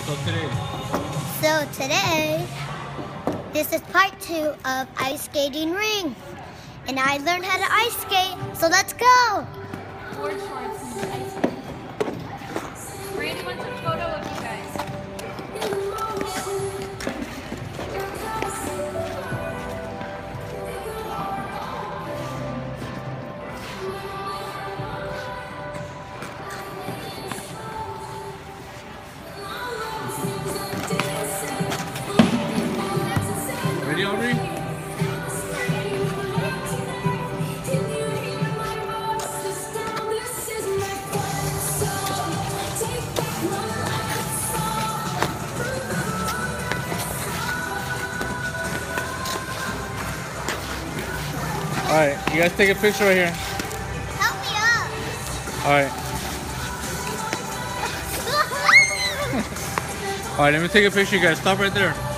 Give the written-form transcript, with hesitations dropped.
So today, this is part 2 of ice skating rink. And I learned how to ice skate, so let's go! Board shorts and ice skating. Randy wants a photo of you guys. Ready, Audrey? Alright, you guys take a picture right here. Help me up! Alright. Alright, let me take a picture, you guys. Stop right there.